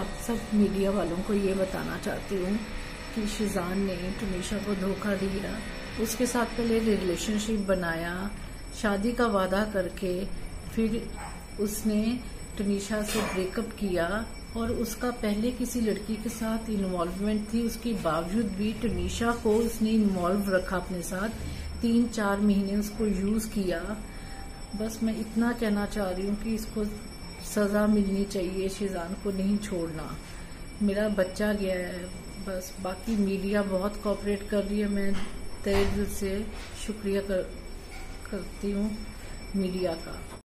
आप सब मीडिया वालों को ये बताना चाहती हूँ कि शिजान ने टुनीशा को धोखा दिया। उसके साथ पहले रिलेशनशिप बनाया, शादी का वादा करके फिर उसने टुनीशा से ब्रेकअप किया और उसका पहले किसी लड़की के साथ इन्वॉल्वमेंट थी। उसके बावजूद भी टुनीशा को उसने इन्वॉल्व रखा अपने साथ, 3-4 महीने उसको यूज किया। बस मैं इतना कहना चाह रही हूँ कि इसको सजा मिलनी चाहिए, शिजान को नहीं छोड़ना। मेरा बच्चा गया है बस, बाकी मीडिया बहुत कोऑपरेट कर रही है। मैं तहे दिल से शुक्रिया करती हूँ मीडिया का।